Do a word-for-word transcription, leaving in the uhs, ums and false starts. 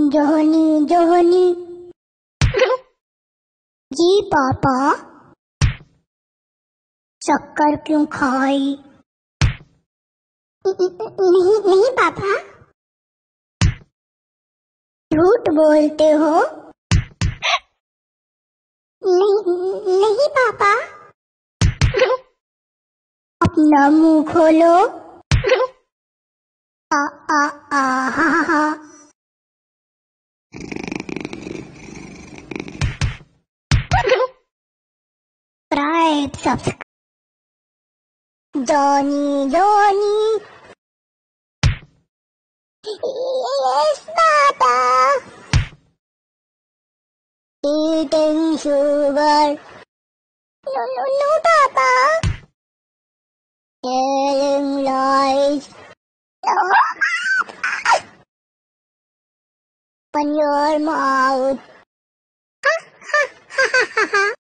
जोहनी जोहनी। जी पापा, शक्कर क्यों खाई? नहीं नहीं पापा, झूठ बोलते हो। नहीं नहीं पापा, अपना मुंह खोलो। आ आ आ हा हा हा। Subscribe, subscribe. Johnny, Johnny. Yes, Papa. Eating sugar. No, no, no, Papa. Telling lies. Open your mouth.